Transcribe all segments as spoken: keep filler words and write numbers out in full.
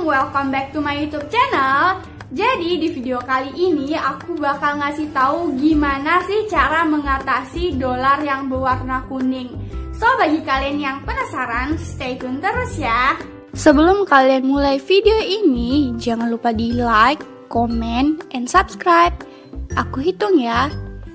Assalamualaikum, welcome back to my YouTube channel. Jadi di video kali ini aku bakal ngasih tahu gimana sih cara mengatasi dolar yang berwarna kuning. So bagi kalian yang penasaran, stay tune terus ya. Sebelum kalian mulai video ini, jangan lupa di like, comment, and subscribe. Aku hitung ya.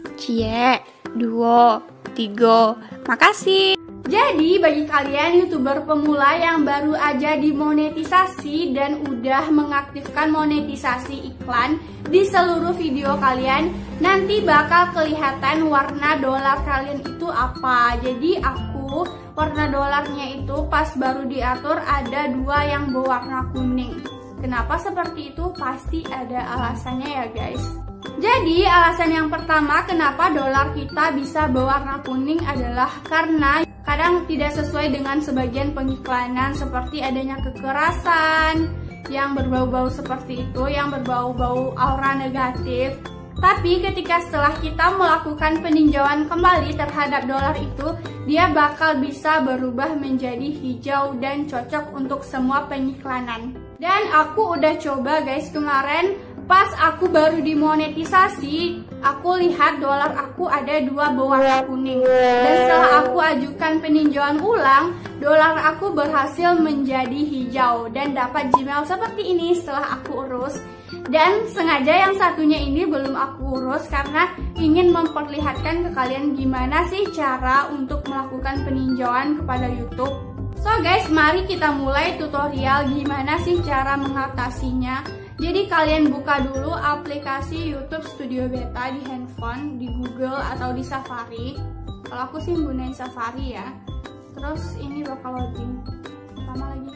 Cie, dua, tiga, makasih. Jadi bagi kalian YouTuber pemula yang baru aja dimonetisasi dan udah mengaktifkan monetisasi iklan di seluruh video kalian, nanti bakal kelihatan warna dolar kalian itu apa. Jadi aku warna dolarnya itu pas baru diatur ada dua yang berwarna kuning. Kenapa seperti itu? Pasti ada alasannya ya guys. Jadi alasan yang pertama kenapa dolar kita bisa berwarna kuning adalah karena kadang tidak sesuai dengan sebagian pengiklanan, seperti adanya kekerasan yang berbau-bau seperti itu, yang berbau-bau aura negatif. Tapi ketika setelah kita melakukan peninjauan kembali terhadap dolar itu, dia bakal bisa berubah menjadi hijau dan cocok untuk semua pengiklanan. Dan aku udah coba guys kemarin pas aku baru dimonetisasi, aku lihat dolar aku ada dua berwarna kuning. Dan setelah aku ajukan peninjauan ulang, dolar aku berhasil menjadi hijau dan dapat Gmail seperti ini setelah aku urus. Dan sengaja yang satunya ini belum aku urus karena ingin memperlihatkan ke kalian gimana sih cara untuk melakukan peninjauan kepada YouTube. So guys, mari kita mulai tutorial gimana sih cara mengatasinya. Jadi kalian buka dulu aplikasi YouTube Studio Beta di handphone, di Google atau di Safari. Kalau aku sih gunain Safari ya. Terus ini bakal loading. Lama lagi.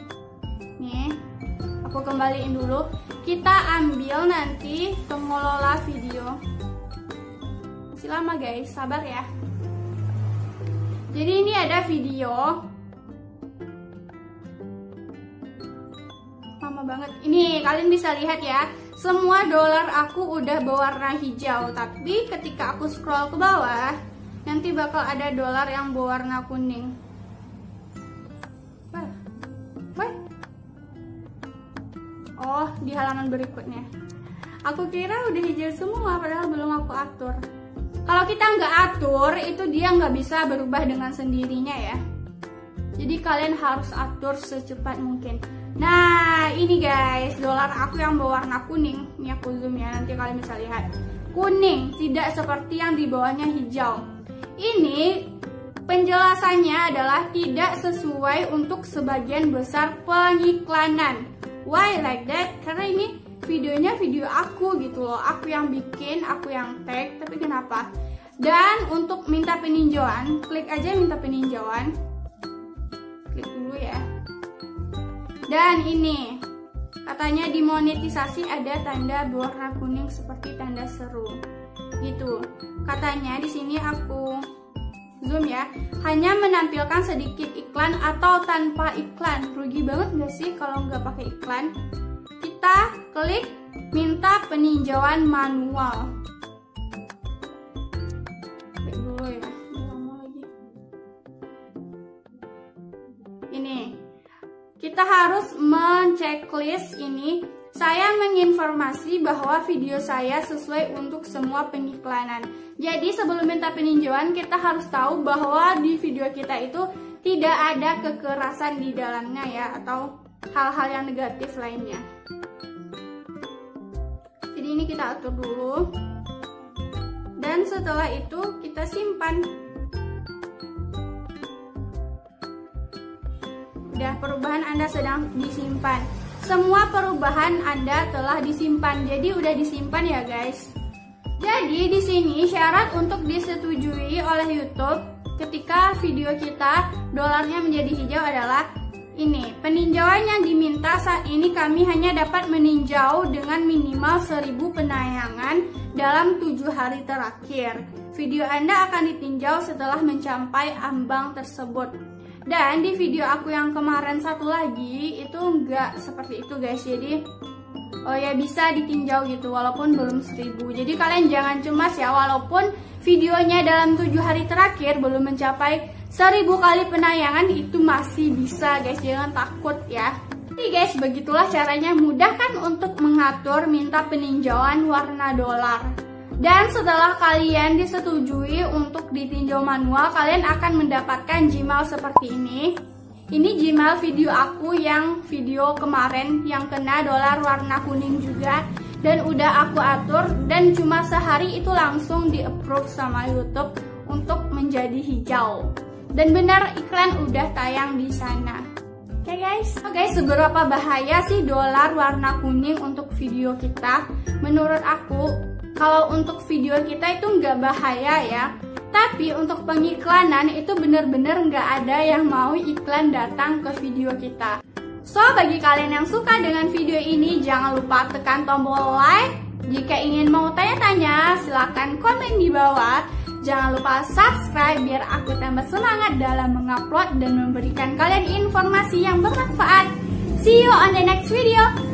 Nih, aku kembaliin dulu. Kita ambil nanti pengelola video. Masih lama guys, sabar ya. Jadi ini ada video. Lama banget. Ini kalian bisa lihat ya, semua dolar aku udah berwarna hijau. Tapi ketika aku scroll ke bawah, nanti bakal ada dolar yang berwarna kuning. Wah. Wah. Oh, di halaman berikutnya. Aku kira udah hijau semua, padahal belum aku atur. Kalau kita nggak atur, itu dia nggak bisa berubah dengan sendirinya ya. Jadi kalian harus atur secepat mungkin. Nah ini guys, dolar aku yang berwarna kuning. Ini aku zoom ya, nanti kalian bisa lihat. Kuning, tidak seperti yang di bawahnya hijau. Ini penjelasannya adalah tidak sesuai untuk sebagian besar pengiklanan. Why like that? Karena ini videonya video aku gitu loh. Aku yang bikin, aku yang tag. Tapi kenapa? Dan untuk minta peninjauan, klik aja minta peninjauan. Klik dulu ya. Dan ini katanya dimonetisasi ada tanda berwarna kuning seperti tanda seru. Gitu. Katanya di sini aku zoom ya, hanya menampilkan sedikit iklan atau tanpa iklan. Rugi banget gak sih kalau nggak pakai iklan? Kita klik minta peninjauan manual. Klik dulu ya. Lama lagi. Ini. Kita harus menceklis ini. Saya menginformasi bahwa video saya sesuai untuk semua pengiklanan. Jadi sebelum minta peninjauan kita harus tahu bahwa di video kita itu tidak ada kekerasan di dalamnya ya, atau hal-hal yang negatif lainnya. Jadi ini kita atur dulu. Dan setelah itu kita simpan. Udah, perubahan Anda sedang disimpan. Semua perubahan Anda telah disimpan. Jadi udah disimpan ya guys. Jadi di sini syarat untuk disetujui oleh YouTube ketika video kita dolarnya menjadi hijau adalah ini. Peninjauan yang diminta saat ini kami hanya dapat meninjau dengan minimal seribu penayangan dalam tujuh hari terakhir. Video Anda akan ditinjau setelah mencapai ambang tersebut. Dan di video aku yang kemarin satu lagi itu enggak seperti itu guys. Jadi oh ya bisa ditinjau gitu walaupun belum seribu. Jadi kalian jangan cemas ya, walaupun videonya dalam tujuh hari terakhir belum mencapai seribu kali penayangan, itu masih bisa guys, jangan takut ya. Oke guys, begitulah caranya, mudah kan untuk mengatur minta peninjauan warna dolar. Dan setelah kalian disetujui untuk ditinjau manual, kalian akan mendapatkan Gmail seperti ini. Ini Gmail video aku yang video kemarin yang kena dolar warna kuning juga. Dan udah aku atur, dan cuma sehari itu langsung di approve sama YouTube untuk menjadi hijau. Dan benar iklan udah tayang di sana. Oke okay guys, oke okay, seberapa bahaya sih dolar warna kuning untuk video kita? Menurut aku, kalau untuk video kita itu nggak bahaya ya. Tapi untuk pengiklanan itu bener-bener nggak ada yang mau iklan datang ke video kita. So, bagi kalian yang suka dengan video ini, jangan lupa tekan tombol like. Jika ingin mau tanya-tanya, silahkan komen di bawah. Jangan lupa subscribe biar aku tambah semangat dalam mengupload dan memberikan kalian informasi yang bermanfaat. See you on the next video.